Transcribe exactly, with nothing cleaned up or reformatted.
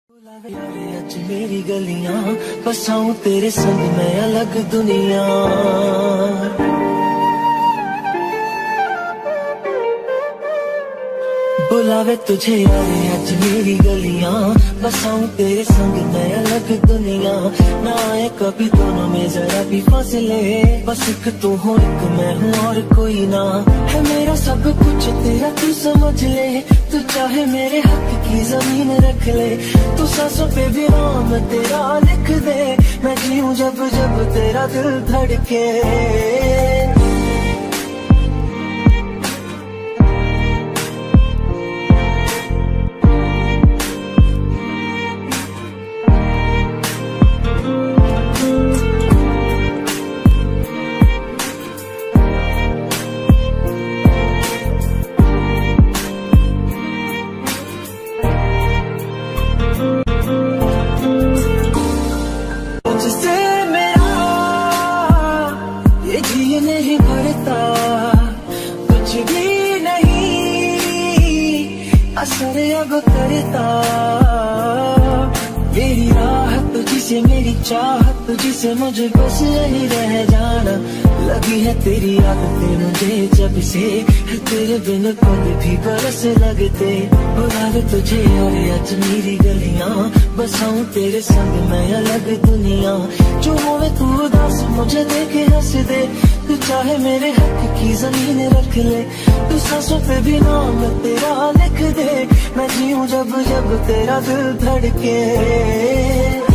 अज मेरी गलियां बसाऊं तेरे संग मैं अलग दुनिया। बुलावे तुझे यारे अज मेरी गलियां बसाऊं तेरे संग मैं अलग दुनिया। ना आए कभी दोनों में जरा भी फासले, बस एक तू हो एक मैं हूँ और कोई ना। है मेरा सब कुछ तेरा तू समझ ले, तू चाहे मेरे हक की जमीन रख ले। तू सांसों पे भी नाम तेरा लिख दे, मैं जीऊं जब जब तेरा दिल धड़के। तुझसे मेरा ये जी नहीं भरता, कुछ भी नहीं असर अब करता। मेरी राहत तुझसे मेरी चाहत तुझसे मुझे बस यही रह जाना। लगी है तेरी आदतें मुझे जब से, तेरे बिन पल भी बरस लगते। बुलावे तुझे और आज मेरी गलियां बसाऊं तेरे संग मैं अलग दुनिया। जो होवे तू उदास मुझे देखे हंस दे, तू चाहे मेरे हक की जमीन रख ले। तू सांसों पे भी नाम तेरा लिख दे, मैं जीऊं जब जब तेरा दिल धड़के।